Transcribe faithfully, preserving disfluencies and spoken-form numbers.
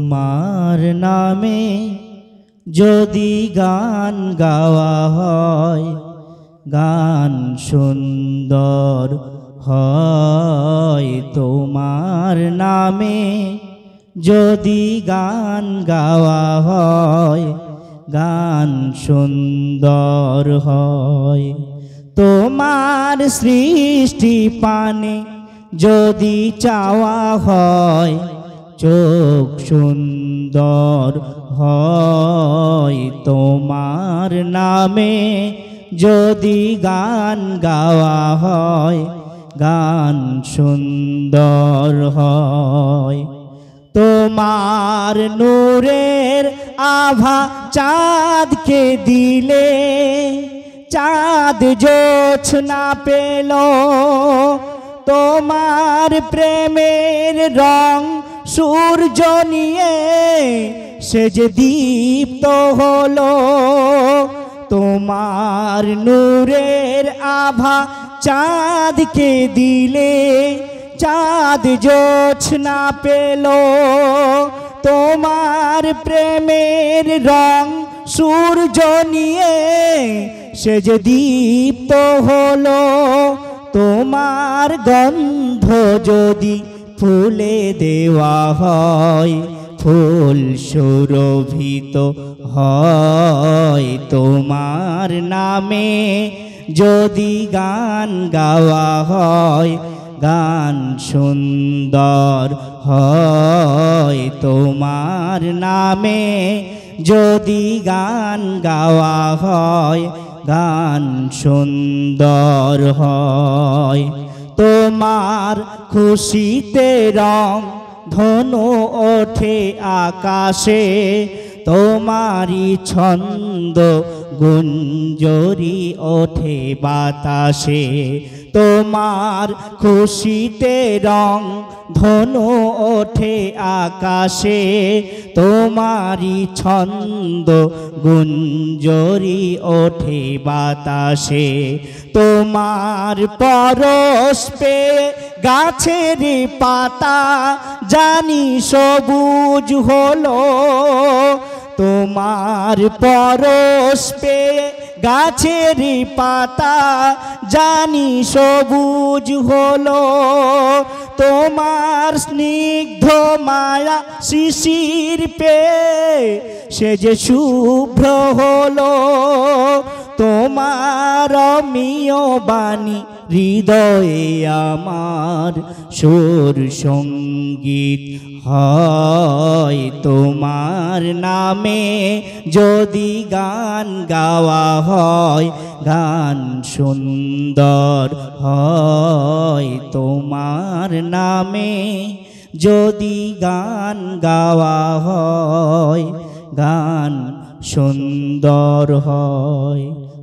তোমার নামে যদি গান গাওয়া হয়, গান সুন্দর হয়। তোমার নামে যদি গান গাওয়া হয়, গান সুন্দর হয়। তোমার সৃষ্টি পানে যদি চাওয়া হয়, চোখ সুন্দর হয়। তোমার নামে যদি গান গাওয়া হয়, গান সুন্দর হয়। তোমার নূরের আভা চাঁদকে দিলে, চাঁদ জোছনা পেল। তোমার প্রেমের রং সূর্য নিয়ে সে যে দীপ্ত হলো। তোমার নূরের আভা চাঁদকে দিলে, চাঁদ জোছনা পেল। তোমার প্রেমের রং সূর্য নিয়ে সে যে দীপ্ত হলো। তোমার গন্ধ যদি ফুলে দেওয়া হয়, ফুল সুরভিত হয়। তোমার নামে যদি গান গাওয়া হয়, গান সুন্দর হয়। তোমার নামে যদি গান গাওয়া হয়, গান সুন্দর হয়। তোমার খুশিতে রং ধনু ওঠে আকাশে, তোমারি ছন্দ গুঞ্জরি ওঠে বাতাসে। তোমার খুশিতে রং ধনু ওঠে আকাশে, তোমারি ছন্দ গুঞ্জরি ওঠে বাতাসে। তোমার পরশ পেয়ে গাছের পাতা জানি সবুজ হলো। তোমার পরশ পেয়ে গাছের পাতা জানি সবুজ হলো। তোমার স্নিগ্ধ মায়া শিশির পেয়ে সে যে শুভ্র হলো। তোমার অমিয় বাণী হৃদয়ে আমার সুর সঙ্গীত হয়। তোমার নামে যদি গান গাওয়া হয়, গান সুন্দর হয়। তোমার নামে যদি গান গাওয়া হয়, গান সুন্দর হয়।